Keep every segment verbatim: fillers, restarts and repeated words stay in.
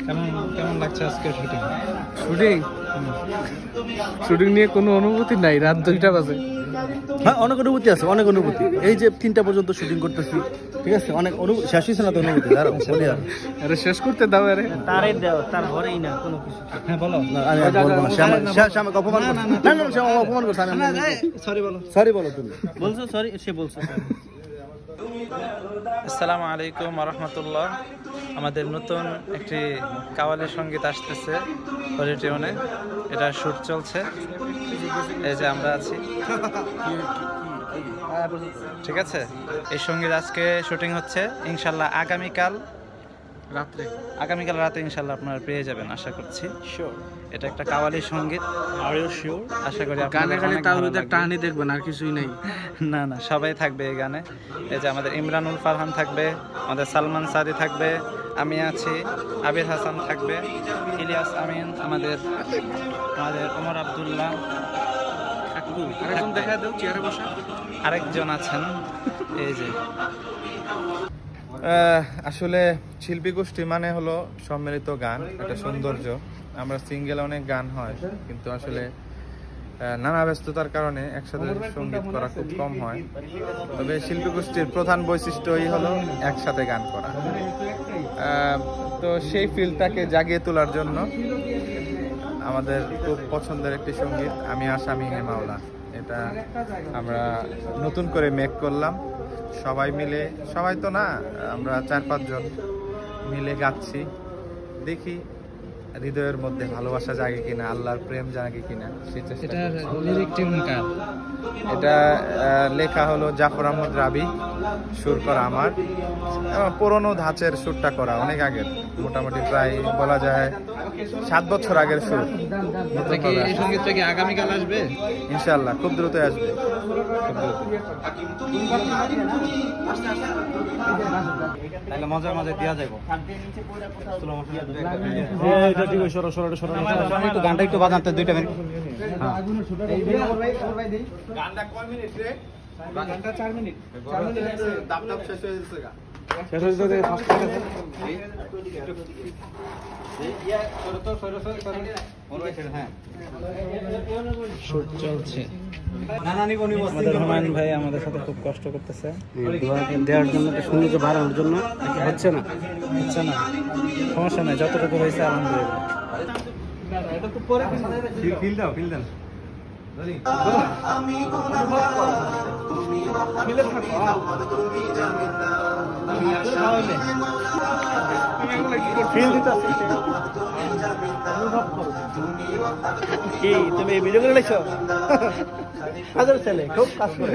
কেমন কেমন লাগছে আজকে শুটিং? শুটিং শুটিং নিয়ে কোনো অনুভূতি নাই। রাত দুইটা বাজে। হ্যাঁ, অনেক অনুভূতি আছে, অনেক অনুভূতি। এই যে তিনটা পর্যন্ত শুটিং করতেছি, ঠিক আছে, অনেক অনুভূতি শেষ হয়েছে না তো অনুভূতি। দাঁড়াও বলি আর আরে শেষ করতে দাও। আরে তারে দাও, তার ঘরেই না কোনো কিছু। হ্যাঁ বলো। না, আমি আর বলবো না। সে আমাকে সে আমাকে অপমান করছে। না না, সে আমাকে অপমান করছে। আমি সরি বলো। সরি বলো তুমি। বলছো সরি, সে বলছে। আসসালামু আলাইকুম ওয়া রাহমাতুল্লাহ। আমাদের নতুন একটি কাওয়ালি সঙ্গীত আসতেছে অডিটোরিয়ামে। এটা শুট চলছে, এই যে আমরা আছি, ঠিক আছে। এই সঙ্গীত আজকে শুটিং হচ্ছে, ইনশাল্লাহ আগামীকাল রাত্রে আগামীকাল রাতে ইনশাল্লাহ আপনারা পেয়ে যাবেন আশা করছি। শিওর, এটা একটা কাওয়ালি সঙ্গীত। Are you sure? আশা করি গানে গানে তাওহীদের টানি দেখবেন, আর কিছুই নাই। না না, সবাই থাকবে এই গানে। এই যে আমাদের ইমরানুল ফারহান থাকবে, আমাদের সালমান সাদি থাকবে, আমি আছি, আবির হাসান থাকবে, ইলিয়াস আমিন, আমাদের আমাদের ওমর আব্দুল্লাহ, আরেকজন দেখা দাও চেয়ারে বসা, আরেকজন আছেন এই যে। আসলে শিল্পী গোষ্ঠী মানে হলো সম্মিলিত গান, একটা সৌন্দর্য। আমরা সিঙ্গেল অনেক গান হয়, কিন্তু আসলে নানা ব্যস্ততার কারণে একসাথে সঙ্গীত করা খুব কম হয়। তবে শিল্পী গোষ্ঠীর প্রধান বৈশিষ্ট্যই হলো একসাথে গান করা। তো সেই ফিলটাকে জাগিয়ে তোলার জন্য আমাদের খুব পছন্দের একটি সঙ্গীত আমি আসামি হে মাওলা, এটা আমরা নতুন করে মেক করলাম। সবাই মিলে, সবাই তো না, আমরা চার পাঁচজন মিলে গাচ্ছি। দেখি হৃদয়ের মধ্যে ভালোবাসা জাগে কিনা, আল্লাহর প্রেম জাগে কিনা সেটা। এটা লেখা হলো জাফর আহমদ রাবি, সুর করা আমার। পুরোনো ধাঁচের সুরটা করা, অনেক আগের, মোটামুটি প্রায় বলা যায় সাত বছর আগের সুর। এই সঙ্গীতটা কি আগামীকাল আসবে? ইনশাআল্লাহ খুব দ্রুত আসবে, খুব দ্রুত। তাহলে মজা মজা দেওয়া যাবে। এটা ঠিক আছে, সরো সরো সরো। একটু গানটা একটু বাজাতে দুইটা মিনিট। গানটা কয় মিনিট রে? গানটা চার মিনিট। চার মিনিট দাপ দাপ শেষ হয়ে যাচ্ছে গা। শেষ হয়ে যাবে ফার্স্ট থেকে। শুট চলছে। আমাদের হুমায়ুন ভাই আমাদের সাথে খুব কষ্ট করতেছে দেওয়ার জন্য, সৌন্দর্য বাড়ানোর জন্য। হচ্ছে না হচ্ছে না, সমস্যা নাই, যতটুকু হয়েছে আলহামদুলিল্লাহ। ফিল দাও, ফিল দেন। কি তুমি এই ভিডিও করে লেখছো? হাজার ছেলে খুব কাজ করে।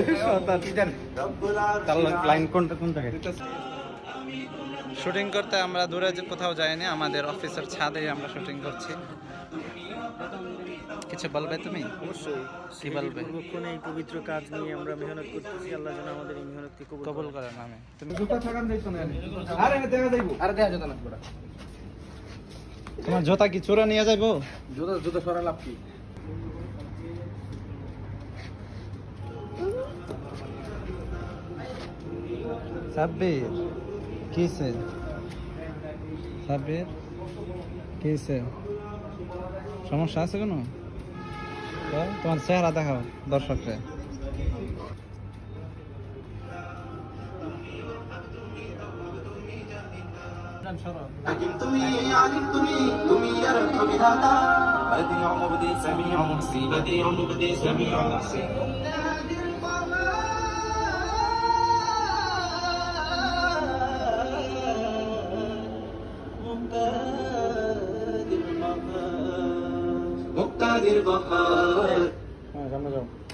লাইন কোনটা কোন জায়গায়? শুটিং করতে আমরা দূরে যে কোথাও যাইনি, আমাদের অফিসের ছাদে আমরা শুটিং করছি। কিছু বলবে তুমি? অবশ্যই। কি বলবে? পূর্বক্ষণে এই পবিত্র কাজ নিয়ে আমরা মেহনত করতেছি, আল্লাহ যেন আমাদের এই মেহনতকে কবুল কবুল করেন। আমি তুমি তোমার জোতা কি চোরা নিয়ে যাইবো? জুতা জুতা সরা লাভ কি? সাব্বির কিসে? সাব্বির কিসে? সমস্যা আছে কোনো? তো তোমার চেহারা দেখাও দর্শককে। তুমি আলিম, তুমি তুমি আর বিধাতা, বদিউ মুবদি সামিউ মুহসি, বদিউ মুবদি সামিউ মুহসি। মুক্তাদির বখার। হ্যাঁ, সামনে যাও।